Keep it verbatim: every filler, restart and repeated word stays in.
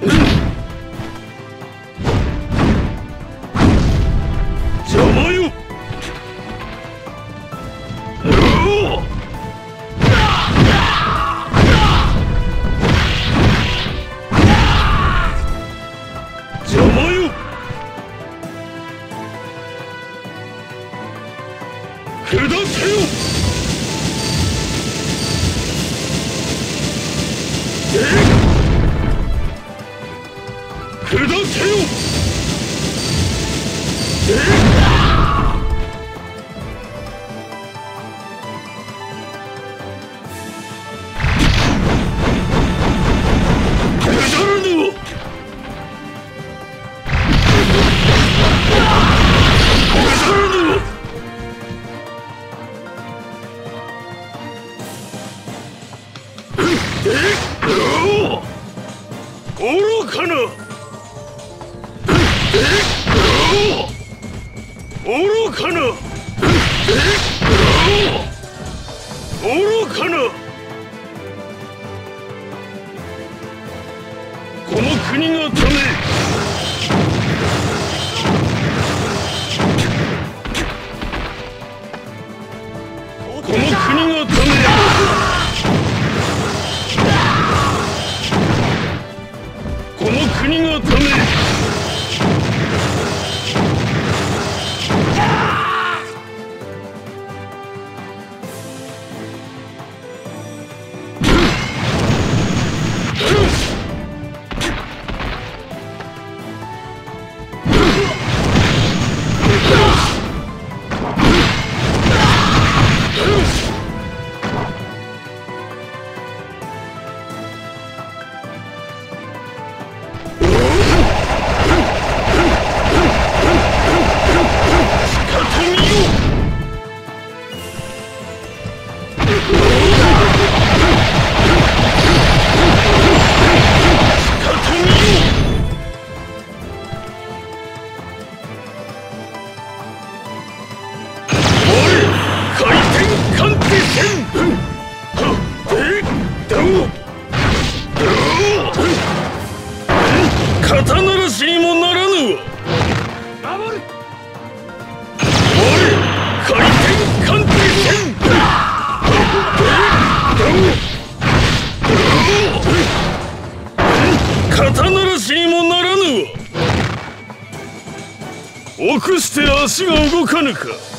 邪魔よ。邪魔よ。下せよ。下せよ。愚かな。愚かな。愚かな。この国がためこの国がためこの国がため肩慣らしにもならぬわ。守る。我回転艦隊戦。肩慣らしにもならぬわ。臆して足が動かぬか。